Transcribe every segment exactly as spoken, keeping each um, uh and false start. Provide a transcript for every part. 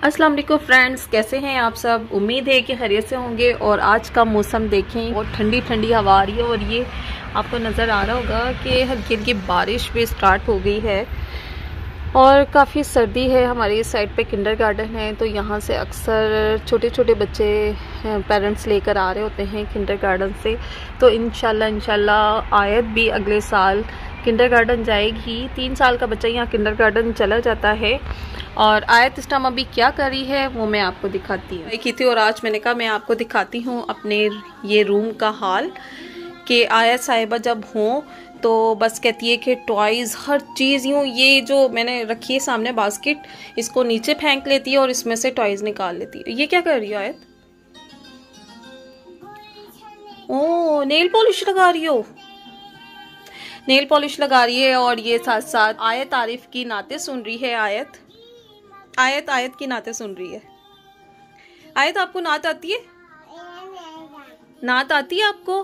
अस्सलाम वालेकुम फ्रेंड्स, कैसे हैं आप सब। उम्मीद है कि खैरियत से होंगे। और आज का मौसम देखें, बहुत ठंडी ठंडी हवा आ रही है और ये आपको नज़र आ रहा होगा कि हल्की हल्की बारिश भी स्टार्ट हो गई है और काफ़ी सर्दी है। हमारी साइड पे किंडर गार्डन है, तो यहाँ से अक्सर छोटे छोटे बच्चे पेरेंट्स लेकर आ रहे होते हैं किंडर गार्डन से। तो इंशाल्लाह इंशाल्लाह आयत भी अगले साल किंडर गार्डन जाएगी। तीन साल का बच्चा यहाँ किंडर गार्डन चला जाता है। और आयत इस टाइम अभी क्या कर रही है वो मैं आपको दिखाती हूँ की थी। और आज मैंने कहा मैं आपको दिखाती हूँ अपने ये रूम का हाल कि आयत साहिबा जब हों तो बस कहती है कि टॉयज़ हर चीज़ यूँ, ये जो मैंने रखी है सामने बास्केट, इसको नीचे फेंक लेती है और इसमें से टॉयज़ निकाल लेती है। ये क्या कर रही हो आयत? ओह, नेल पॉलिश लगा रही हो। नेल पॉलिश लगा रही है और ये साथ साथ आयत आरिफ की नाते सुन रही है। आयत आयत आयत की नाते सुन रही है। आयत, आपको नात आती है? नात आती है आपको?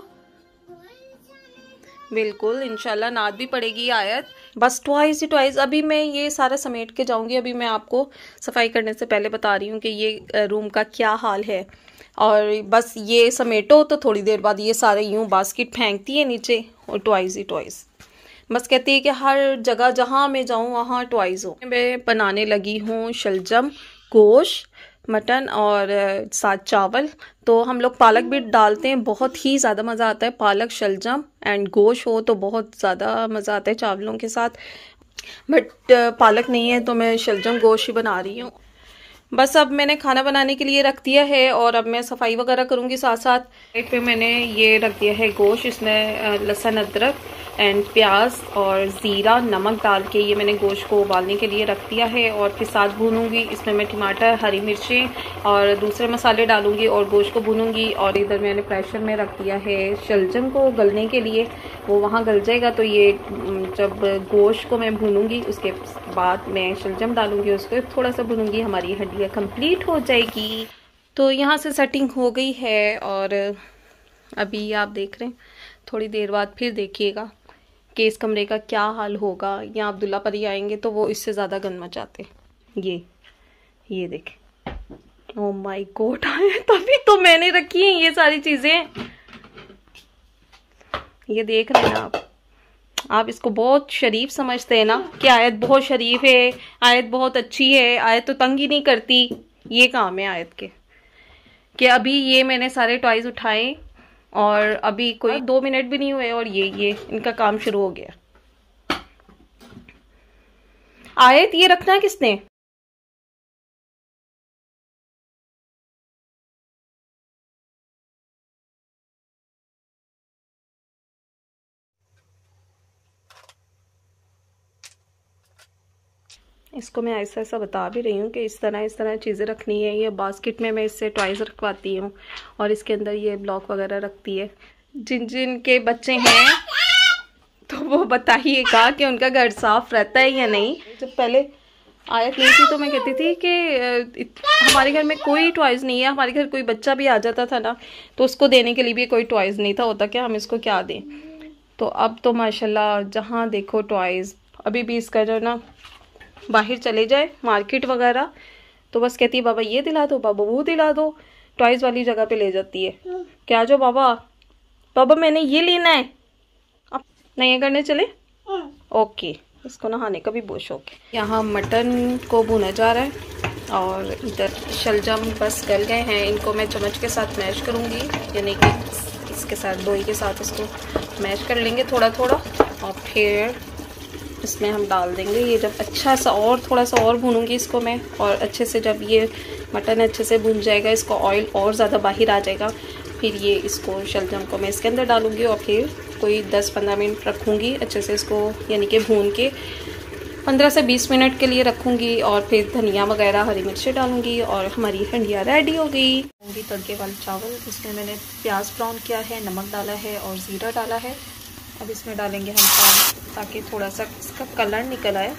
बिल्कुल, इंशाल्लाह नात भी पड़ेगी आयत। बस ट्वाइस ही ट्वाइस। अभी मैं ये सारा समेट के जाऊंगी। अभी मैं आपको सफाई करने से पहले बता रही हूँ कि ये रूम का क्या हाल है। और बस ये समेटो तो थोड़ी देर बाद ये सारे यूं बास्केट फेंकती है नीचे और ट्वाइस ही ट्वाइस। बस कहती है कि हर जगह जहाँ मैं जाऊँ वहाँ ट्वाइस हो। मैं बनाने लगी हूँ शलजम, गोश्त, मटन और साथ चावल। तो हम लोग पालक भी डालते हैं, बहुत ही ज़्यादा मज़ा आता है। पालक, शलजम एंड गोश्त हो तो बहुत ज़्यादा मज़ा आता है चावलों के साथ। बट पालक नहीं है तो मैं शलजम गोश्त ही बना रही हूँ। बस अब मैंने खाना बनाने के लिए रख दिया है और अब मैं सफाई वगैरह करूँगी साथ साथ। प्लेट पे मैंने ये रख दिया है गोश्त, इसमें लहसुन, अदरक एंड प्याज और ज़ीरा, नमक डाल के ये मैंने गोश्त को उबालने के लिए रख दिया है। और फिर साथ भूनूंगी। इसमें मैं टमाटर, हरी मिर्चें और दूसरे मसाले डालूंगी और गोश्त को भूनूंगी। और इधर मैंने प्रेशर में रख दिया है शलजम को गलने के लिए, वो वहाँ गल जाएगा। तो ये जब गोश्त को मैं भूनूंगी उसके बाद मैं शलजम डालूंगी, उसको थोड़ा सा भूनूंगी, हमारी हड्डियाँ कंप्लीट हो जाएगी। तो यहाँ से सेटिंग हो गई है और अभी आप देख रहे हैं, थोड़ी देर बाद फिर देखिएगा कि इस कमरे का क्या हाल होगा। यहाँ अब्दुल्ला परी आएंगे तो वो इससे ज़्यादा गंद मचाते। ये ये देखें, ओह माय गॉड, आए तभी तो मैंने रखी है ये सारी चीज़ें। ये देख रहे हैं आप आप इसको बहुत शरीफ समझते हैं ना कि आयत बहुत शरीफ है, आयत बहुत अच्छी है, आयत तो तंग ही नहीं करती। ये काम है आयत के कि अभी ये मैंने सारे टॉयज उठाए और अभी कोई दो मिनट भी नहीं हुए और ये ये इनका काम शुरू हो गया। आयत, ये रखना किसने? इसको मैं ऐसा ऐसा बता भी रही हूँ कि इस तरह इस तरह चीज़ें रखनी है। ये बास्केट में मैं इससे टॉयज रखवाती हूँ और इसके अंदर ये ब्लॉक वगैरह रखती है। जिन जिन के बच्चे हैं तो वो बताइएगा कि उनका घर साफ रहता है या नहीं। जब पहले आयत नहीं थी तो मैं कहती थी कि हमारे घर में कोई टॉयज नहीं है। हमारे घर कोई बच्चा भी आ जाता था ना तो उसको देने के लिए भी कोई टॉयज नहीं था, होता क्या हम इसको क्या दें। तो अब तो माशाल्लाह जहाँ देखो टॉयज। अभी भी इसका जो ना बाहर चले जाए मार्केट वगैरह तो बस कहती है बाबा ये दिला दो, बाबा वो दिला दो, टॉयज वाली जगह पे ले जाती है। क्या जो बाबा बाबा मैंने ये लेना है, अब नहीं करने चले। ओके, इसको नहाने का भी बहुत शौक है। यहाँ मटन को भुना जा रहा है और इधर शलजम बस गल गए हैं। इनको मैं चम्मच के साथ मैश करूँगी, यानी कि इसके साथ दोई के साथ इसको मैश कर लेंगे थोड़ा थोड़ा और फिर इसमें हम डाल देंगे। ये जब अच्छा सा और थोड़ा सा और भूनूंगी इसको मैं, और अच्छे से जब ये मटन अच्छे से भून जाएगा, इसको ऑयल और ज़्यादा बाहर आ जाएगा, फिर ये इसको शलजम को मैं इसके अंदर डालूंगी और फिर कोई दस पंद्रह मिनट रखूँगी अच्छे से इसको, यानी कि भून के पंद्रह से बीस मिनट के लिए रखूँगी। और फिर धनिया वगैरह, हरी मिर्चें डालूँगी और हमारी हंडिया रेडी हो गई। तड़के वाले चावल, इसमें मैंने प्याज ब्राउन किया है, नमक डाला है और ज़ीरा डाला है। अब इसमें डालेंगे हम पानी ताकि थोड़ा सा इसका कलर निकल आए।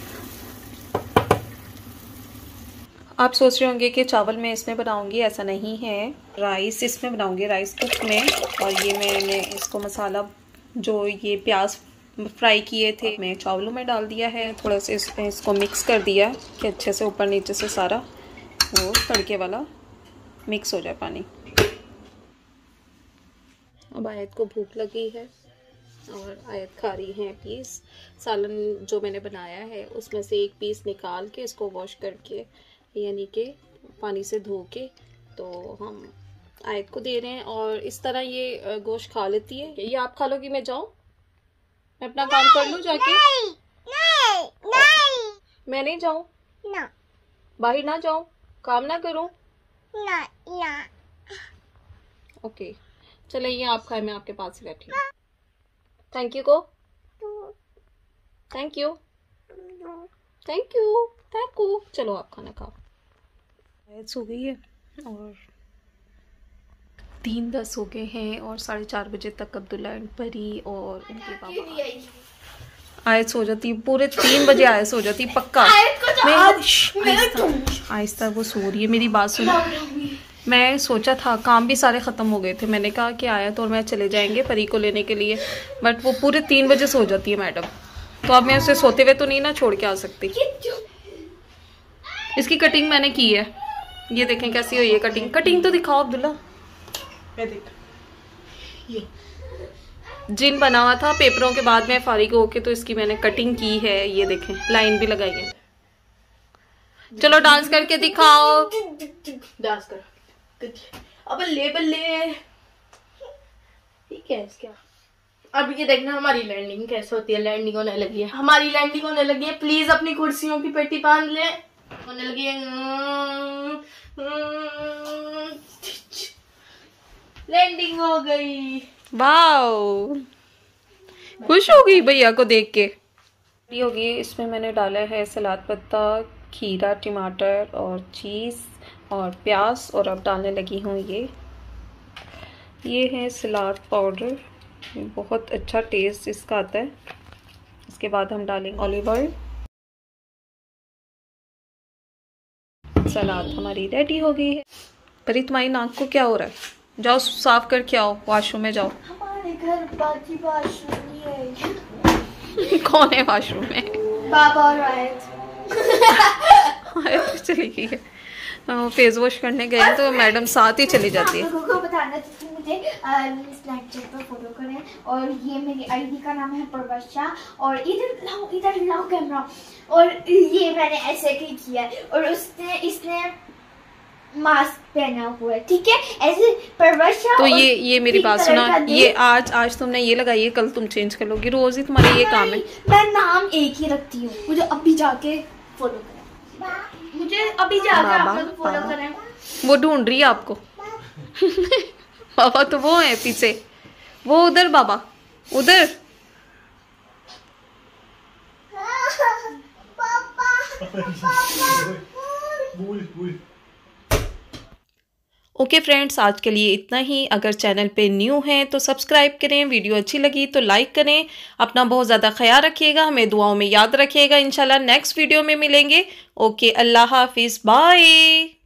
आप सोच रहे होंगे कि चावल मैं इसमें बनाऊंगी, ऐसा नहीं है। राइस इसमें बनाऊंगी, राइस कुक में। और ये मैंने इसको मसाला जो ये प्याज फ्राई किए थे मैं चावलों में डाल दिया है। थोड़ा सा इसमें इसको मिक्स कर दिया कि अच्छे से ऊपर नीचे से सारा वो तड़के वाला मिक्स हो जाए पानी। अब आयत को भूख लगी है और आयत खा रही है पीस। सालन जो मैंने बनाया है उसमें से एक पीस निकाल के इसको वॉश करके यानी कि पानी से धो के तो हम आयत को दे रहे हैं। और इस तरह ये गोश्त खा लेती है। ये आप खा लोगी, मैं जाऊँ, मैं अपना काम कर लूँ जाके? नहीं, नहीं, नहीं। मैं नहीं जाऊँ ना, बाहर ना जाऊँ, काम ना करूँ ना, ना। ओके चले, ये आप खाए, मैं आपके पास ही बैठी हूँ। थैंक यू को, thank you, thank you, thank you. चलो आप खाना खाओ। आयत सो गई है और तीन दस हो गए हैं और साढ़े चार बजे तक अब्दुल्ला एंड परी और उनके बाबा आयत सो जाती। पूरे तीन बजे आयत सो जाती पक्का। मैं आहिस्ता वो सो रही है, मेरी बात सुनो। मैं सोचा था काम भी सारे ख़त्म हो गए थे, मैंने कहा कि आयत और मैं चले जाएंगे परी को लेने के लिए, बट वो पूरे तीन बजे सो जाती है मैडम। तो अब मैं उसे सोते हुए तो नहीं ना छोड़ के आ सकती। इसकी कटिंग मैंने की है, ये देखें कैसी हुई है कटिंग। कटिंग तो दिखाओ अब्दुल्ला। जिन बना हुआ था पेपरों के बाद में फारिग होके तो इसकी मैंने कटिंग की है, ये देखें लाइन भी लगाई है। चलो डांस करके दिखाओ। डांस कर अब ले बल्ले, ठीक है क्या? अब ये देखना हमारी लैंडिंग कैसे होती है। लैंडिंग होने लगी है, हमारी लैंडिंग होने लगी है। प्लीज अपनी कुर्सियों की पेटी बांध ले, होने लगी है। लैंडिंग हो गई। वाओ, खुश हो गई भैया को देख के। होगी इसमें मैंने डाला है सलाद पत्ता, खीरा, टमाटर और चीज़ और प्याज। और अब डालने लगी हूँ ये ये है सलाद पाउडर, बहुत अच्छा टेस्ट इसका आता है। इसके बाद हम डालेंगे ऑलिव ऑयल। सलाद हमारी रेडी हो गई है। परी तुम्हारी नाक को क्या हो रहा है? जाओ साफ करके आओ, वॉशरूम में जाओ। हमारे घर बाकी वॉशरूम नहीं है। कौन है वॉशरूम में? बाबा और आयत। आयत चली गई है, फेस वॉश करने गए तो मैडम साथ ही चली जाती है। आपको बताना चाहिए मुझे स्नैपचैट पर फॉलो करें। और ये मेरी आईडी का नाम है परवशा। और इधर लाओ, इधर लाओ कैमरा। और ये मैंने ऐसे ही किया है और उसने इसने मास्क पहना हुआ है, ठीक है, ऐसे परवशा। तो ये ये मेरी बात सुना, ये आज आज तुमने ये लगाई है, कल तुम चेंज कर लोगी। रोज ही तुम्हारा ये काम है। मैं नाम एक ही रखती हूँ, मुझे अभी जाके फॉलो करें। मुझे अभी जाके आप लोग फॉलो करें। वो ढूंढ रही है आपको। बाबा तो वो है पीछे, वो उधर बाबा उधर। ओके फ्रेंड्स, आज के लिए इतना ही। अगर चैनल पे न्यू हैं तो सब्सक्राइब करें, वीडियो अच्छी लगी तो लाइक करें। अपना बहुत ज़्यादा ख्याल रखिएगा, हमें दुआओं में याद रखिएगा। इंशाल्लाह नेक्स्ट वीडियो में मिलेंगे। ओके, अल्लाह हाफिज़, बाय।